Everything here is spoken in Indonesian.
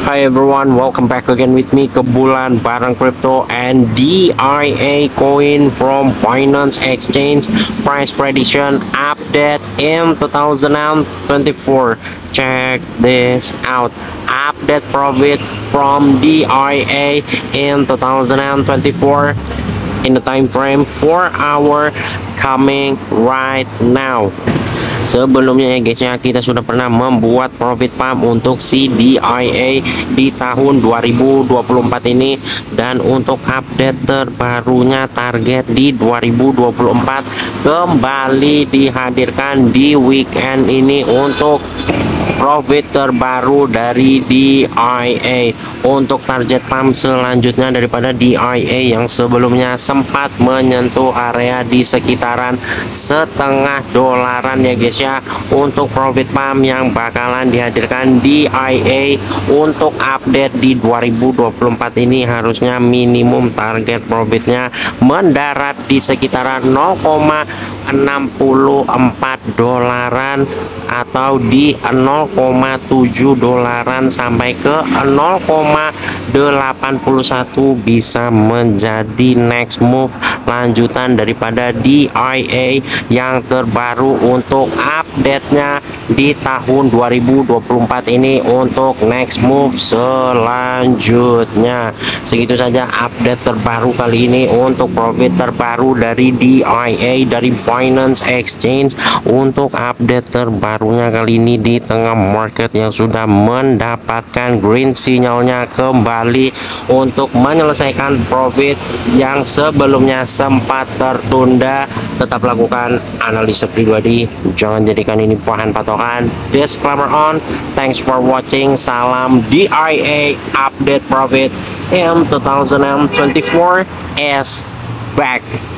Hi everyone, welcome back again with me Kebulan barang crypto and DIA coin from Binance Exchange price prediction update in 2024. Check this out. Update profit from DIA in 2024 in the time frame 4 hour coming right now. Sebelumnya ya guys ya, kita sudah pernah membuat profit pump untuk si DIA di tahun 2024 ini, dan untuk update terbarunya target di 2024 kembali dihadirkan di weekend ini untuk profit terbaru dari DIA. Untuk target pump selanjutnya daripada DIA yang sebelumnya sempat menyentuh area di sekitaran $0,5 ya guys ya. Untuk profit pump yang bakalan dihadirkan DIA untuk update di 2024 ini harusnya minimum target profitnya mendarat di sekitaran $0,64 atau di $0,7 sampai ke 0,81 bisa menjadi next move lanjutan daripada DIA yang terbaru untuk update-nya di tahun 2024 ini. Untuk next move selanjutnya segitu saja update terbaru kali ini untuk profit terbaru dari DIA dari Binance Exchange. Untuk update terbarunya kali ini di tengah market yang sudah mendapatkan green sinyalnya kembali untuk menyelesaikan profit yang sebelumnya sempat tertunda. Tetap lakukan analisa pribadi, jangan jadikan ini bahan patokan. Disclaimer on. Thanks for watching. Salam DIA update profit in 2024 is back.